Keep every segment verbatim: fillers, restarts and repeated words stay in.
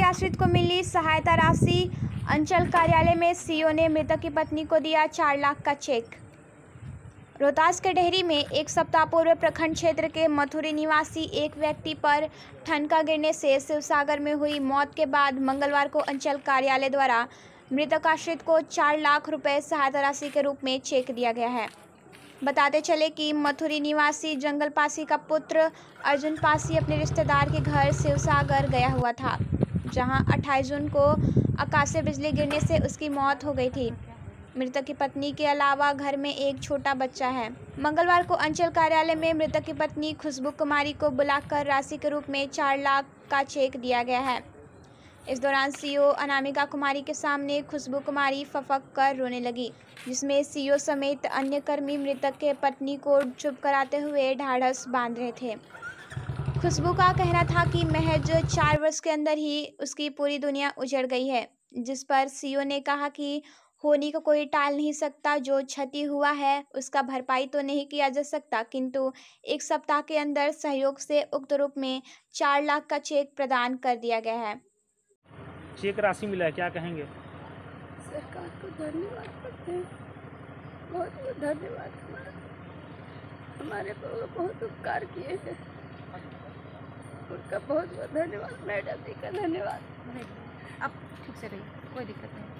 आश्रित को मिली सहायता राशि। अंचल कार्यालय में सीओ ने मृतक की पत्नी को दिया चार लाख का चेक। रोहतास के डेहरी में एक सप्ताह पूर्व प्रखंड क्षेत्र के मथुरी निवासी एक व्यक्ति पर ठनका गिरने से शिवसागर में हुई मौत के बाद मंगलवार को अंचल कार्यालय द्वारा मृतक आश्रित को चार लाख रुपए सहायता राशि के रूप में चेक दिया गया है। बताते चले कि मथुरी निवासी जंगल पासी का पुत्र अर्जुन पासी अपने रिश्तेदार के घर शिवसागर गया हुआ था, जहां अट्ठाईस जून को आकाशीय बिजली गिरने से उसकी मौत हो गई थी। मृतक की पत्नी के अलावा घर में एक छोटा बच्चा है। मंगलवार को अंचल कार्यालय में मृतक की पत्नी खुशबू कुमारी को बुलाकर राशि के रूप में चार लाख का चेक दिया गया है। इस दौरान सीओ अनामिका कुमारी के सामने खुशबू कुमारी फफक कर रोने लगी, जिसमें सीओ समेत अन्य कर्मी मृतक के पत्नी को चुप कराते हुए ढाढ़स बांध रहे थे। खुशबू का कहना था कि महज चार वर्ष के अंदर ही उसकी पूरी दुनिया उजड़ गई है, जिस पर सीओ ने कहा कि होनी को कोई टाल नहीं सकता। जो क्षति हुआ है उसका भरपाई तो नहीं किया जा सकता, किंतु एक सप्ताह के अंदर सहयोग से उक्त रूप में चार लाख का चेक प्रदान कर दिया गया है। चेक राशि मिला है, क्या कहेंगे? सरकार को धन्यवाद करते हैं, बहुत बहुत धन्यवाद। हमारे को बहुत उपकार किए हैं, उनका बहुत बहुत धन्यवाद। मैडम जी का धन्यवाद। अब ठीक से रहिए, कोई दिक्कत नहीं।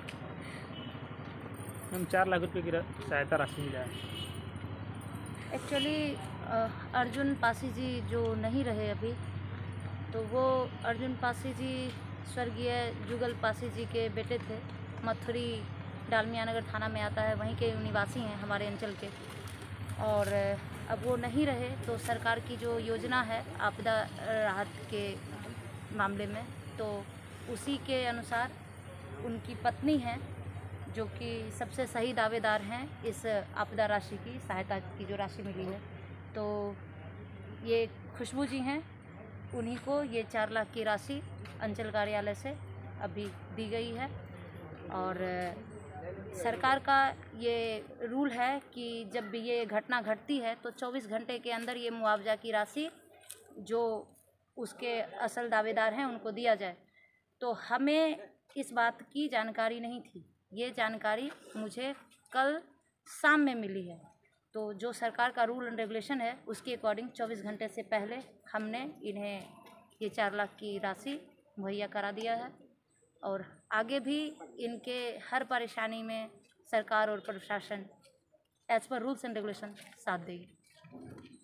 हम चार लाख रुपए की सहायता राशि मिला है। एक्चुअली अर्जुन पासी जी जो नहीं रहे अभी, तो वो अर्जुन पासी जी स्वर्गीय जुगल पासी जी के बेटे थे। मथुरी डालमिया नगर थाना में आता है, वहीं के निवासी हैं हमारे अंचल के। और अब वो नहीं रहे तो सरकार की जो योजना है आपदा राहत के मामले में, तो उसी के अनुसार उनकी पत्नी हैं जो कि सबसे सही दावेदार हैं इस आपदा राशि की, सहायता की जो राशि मिली है। तो ये खुशबू जी हैं, उन्हीं को ये चार लाख की राशि अंचल कार्यालय से अभी दी गई है। और सरकार का ये रूल है कि जब भी ये घटना घटती है तो चौबीस घंटे के अंदर ये मुआवजा की राशि जो उसके असल दावेदार हैं उनको दिया जाए। तो हमें इस बात की जानकारी नहीं थी, ये जानकारी मुझे कल शाम में मिली है। तो जो सरकार का रूल एंड रेगुलेशन है उसके अकॉर्डिंग चौबीस घंटे से पहले हमने इन्हें ये चार लाख की राशि मुहैया करा दिया है। और आगे भी इनके हर परेशानी में सरकार और प्रशासन as per rules and regulation साथ देगी।